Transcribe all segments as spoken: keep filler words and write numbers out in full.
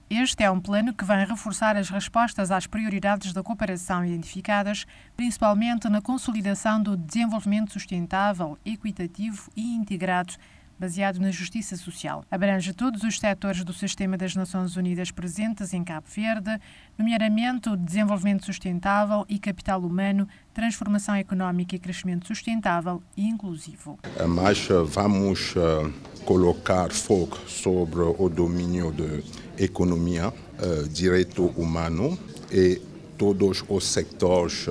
Este é um plano que vai reforçar as respostas às prioridades da cooperação identificadas, principalmente na consolidação do desenvolvimento sustentável, equitativo e integrado, baseado na justiça social. Abrange todos os setores do sistema das Nações Unidas presentes em Cabo Verde, nomeadamente o desenvolvimento sustentável e capital humano, transformação económica e crescimento sustentável e inclusivo. Mas vamos colocar foco sobre o domínio da economia, direito humano e todos os setores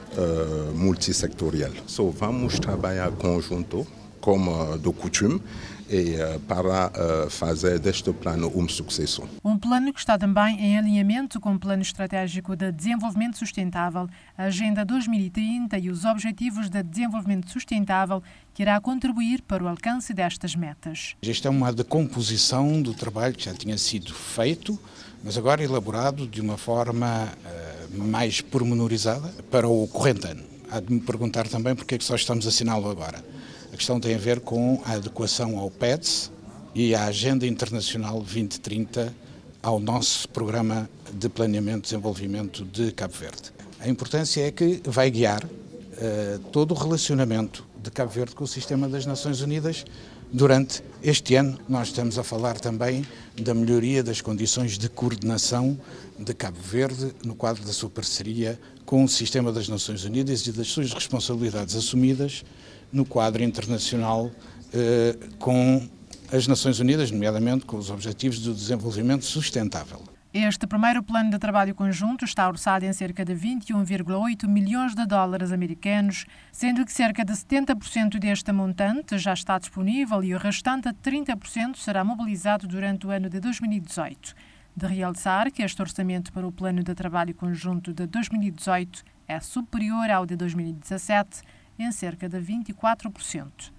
multissectoriais. So, vamos trabalhar conjunto, como de costume, e para fazer deste plano um sucesso. Um plano que está também em alinhamento com o Plano Estratégico de Desenvolvimento Sustentável, a Agenda dois mil e trinta e os Objetivos de Desenvolvimento Sustentável, que irá contribuir para o alcance destas metas. Esta é uma decomposição do trabalho que já tinha sido feito, mas agora elaborado de uma forma uh, mais pormenorizada para o corrente ano. Há de me perguntar também porque é que só estamos a assiná-lo agora. A questão tem a ver com a adequação ao P E D S e à Agenda Internacional vinte trinta, ao nosso Programa de Planeamento e Desenvolvimento de Cabo Verde. A importância é que vai guiar uh, todo o relacionamento de Cabo Verde com o sistema das Nações Unidas. Durante este ano, nós estamos a falar também da melhoria das condições de coordenação de Cabo Verde no quadro da sua parceria com o sistema das Nações Unidas e das suas responsabilidades assumidas no quadro internacional eh, com as Nações Unidas, nomeadamente com os Objetivos do Desenvolvimento Sustentável. Este primeiro plano de trabalho conjunto está orçado em cerca de vinte e um vírgula oito milhões de dólares americanos, sendo que cerca de setenta por cento deste montante já está disponível e o restante trinta por cento será mobilizado durante o ano de dois mil e dezoito. De realçar que este orçamento para o plano de trabalho conjunto de dois mil e dezoito é superior ao de dois mil e dezassete, em cerca de vinte e quatro por cento.